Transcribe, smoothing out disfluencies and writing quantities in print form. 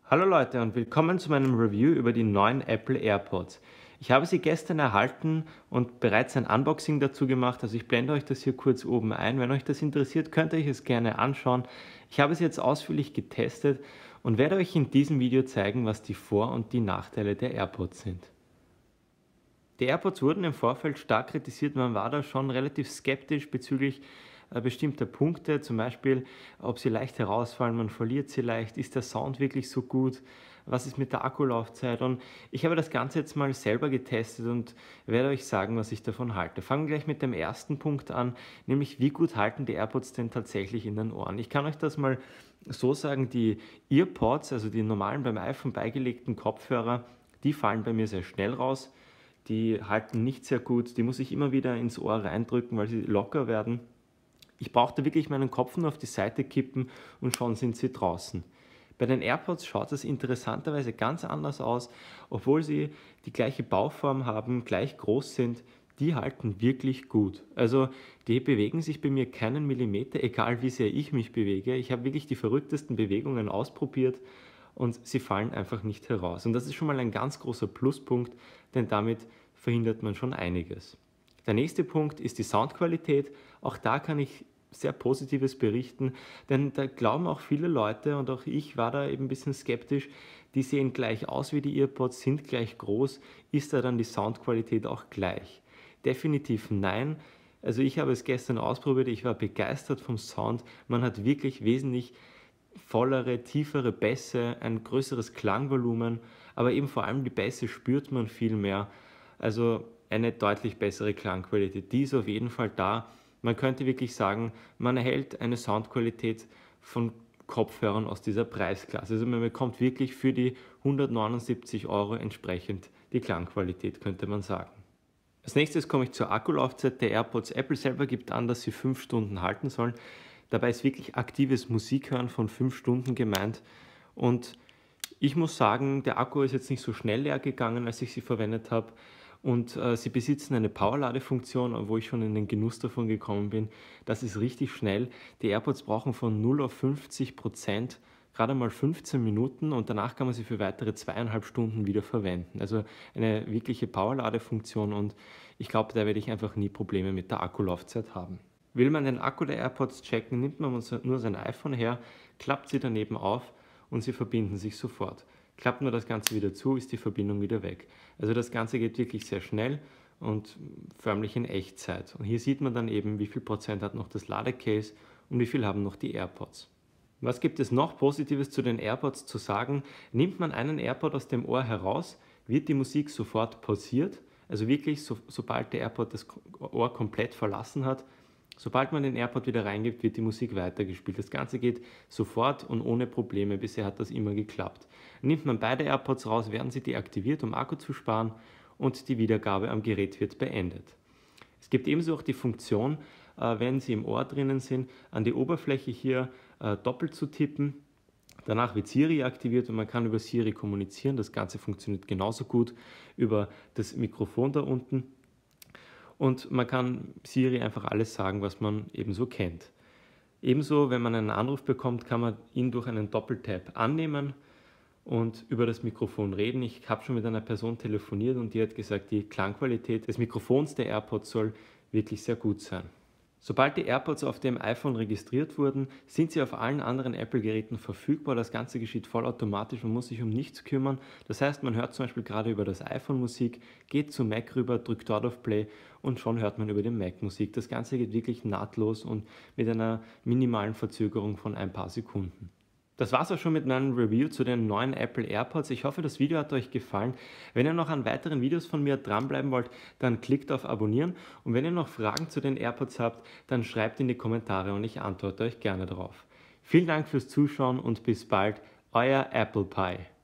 Hallo Leute und willkommen zu meinem Review über die neuen Apple AirPods. Ich habe sie gestern erhalten und bereits ein Unboxing dazu gemacht, also ich blende euch das hier kurz oben ein. Wenn euch das interessiert, könnt ihr euch es gerne anschauen. Ich habe es jetzt ausführlich getestet und werde euch in diesem Video zeigen, was die Vor- und die Nachteile der AirPods sind. Die AirPods wurden im Vorfeld stark kritisiert, man war da schon relativ skeptisch bezüglich bestimmter Punkte, zum Beispiel, ob sie leicht herausfallen, man verliert sie leicht, ist der Sound wirklich so gut, was ist mit der Akkulaufzeit, und ich habe das Ganze jetzt mal selber getestet und werde euch sagen, was ich davon halte. Fangen wir gleich mit dem ersten Punkt an, nämlich wie gut halten die AirPods denn tatsächlich in den Ohren. Ich kann euch das mal so sagen, die EarPods, also die normalen beim iPhone beigelegten Kopfhörer, die fallen bei mir sehr schnell raus. Die halten nicht sehr gut, die muss ich immer wieder ins Ohr reindrücken, weil sie locker werden. Ich brauchte wirklich meinen Kopf nur auf die Seite kippen und schon sind sie draußen. Bei den AirPods schaut es interessanterweise ganz anders aus, obwohl sie die gleiche Bauform haben, gleich groß sind, die halten wirklich gut. Also die bewegen sich bei mir keinen Millimeter, egal wie sehr ich mich bewege. Ich habe wirklich die verrücktesten Bewegungen ausprobiert und sie fallen einfach nicht heraus. Und das ist schon mal ein ganz großer Pluspunkt, denn damit verhindert man schon einiges. Der nächste Punkt ist die Soundqualität. Auch da kann ich sehr Positives berichten, denn da glauben auch viele Leute, und auch ich war da eben ein bisschen skeptisch, die sehen gleich aus wie die EarPods, sind gleich groß, ist da dann die Soundqualität auch gleich? Definitiv nein. Also ich habe es gestern ausprobiert, ich war begeistert vom Sound, man hat wirklich wesentlich vollere, tiefere Bässe, ein größeres Klangvolumen, aber eben vor allem die Bässe spürt man viel mehr. Also eine deutlich bessere Klangqualität, die ist auf jeden Fall da. Man könnte wirklich sagen, man erhält eine Soundqualität von Kopfhörern aus dieser Preisklasse. Also man bekommt wirklich für die 179 € entsprechend die Klangqualität, könnte man sagen. Als nächstes komme ich zur Akkulaufzeit der AirPods. Apple selber gibt an, dass sie 5 Stunden halten sollen. Dabei ist wirklich aktives Musikhören von 5 Stunden gemeint. Und ich muss sagen, der Akku ist jetzt nicht so schnell leer gegangen, als ich sie verwendet habe. Und sie besitzen eine Powerladefunktion, wo ich schon in den Genuss davon gekommen bin. Das ist richtig schnell. Die AirPods brauchen von 0 auf 50% gerade mal 15 Minuten und danach kann man sie für weitere 2,5 Stunden wieder verwenden. Also eine wirkliche Powerladefunktion, und ich glaube, da werde ich einfach nie Probleme mit der Akkulaufzeit haben. Will man den Akku der AirPods checken, nimmt man nur sein iPhone her, klappt sie daneben auf und sie verbinden sich sofort. Klappt nur das Ganze wieder zu, ist die Verbindung wieder weg. Also das Ganze geht wirklich sehr schnell und förmlich in Echtzeit. Und hier sieht man dann eben, wie viel Prozent hat noch das Ladecase und wie viel haben noch die AirPods. Was gibt es noch Positives zu den AirPods zu sagen? Nimmt man einen AirPod aus dem Ohr heraus, wird die Musik sofort pausiert. Also wirklich, sobald der AirPod das Ohr komplett verlassen hat, sobald man den AirPod wieder reingibt, wird die Musik weitergespielt. Das Ganze geht sofort und ohne Probleme. Bisher hat das immer geklappt. Nimmt man beide AirPods raus, werden sie deaktiviert, um Akku zu sparen, und die Wiedergabe am Gerät wird beendet. Es gibt ebenso auch die Funktion, wenn sie im Ohr drinnen sind, an die Oberfläche hier doppelt zu tippen. Danach wird Siri aktiviert und man kann über Siri kommunizieren. Das Ganze funktioniert genauso gut über das Mikrofon da unten. Und man kann Siri einfach alles sagen, was man ebenso kennt. Ebenso, wenn man einen Anruf bekommt, kann man ihn durch einen Doppeltap annehmen und über das Mikrofon reden. Ich habe schon mit einer Person telefoniert und die hat gesagt, die Klangqualität des Mikrofons der AirPods soll wirklich sehr gut sein. Sobald die AirPods auf dem iPhone registriert wurden, sind sie auf allen anderen Apple-Geräten verfügbar. Das Ganze geschieht vollautomatisch, man muss sich um nichts kümmern. Das heißt, man hört zum Beispiel gerade über das iPhone Musik, geht zum Mac rüber, drückt dort auf Play und schon hört man über den Mac Musik. Das Ganze geht wirklich nahtlos und mit einer minimalen Verzögerung von ein paar Sekunden. Das war's auch schon mit meinem Review zu den neuen Apple AirPods. Ich hoffe, das Video hat euch gefallen. Wenn ihr noch an weiteren Videos von mir dranbleiben wollt, dann klickt auf Abonnieren. Und wenn ihr noch Fragen zu den AirPods habt, dann schreibt in die Kommentare und ich antworte euch gerne darauf. Vielen Dank fürs Zuschauen und bis bald, euer Apple Pie.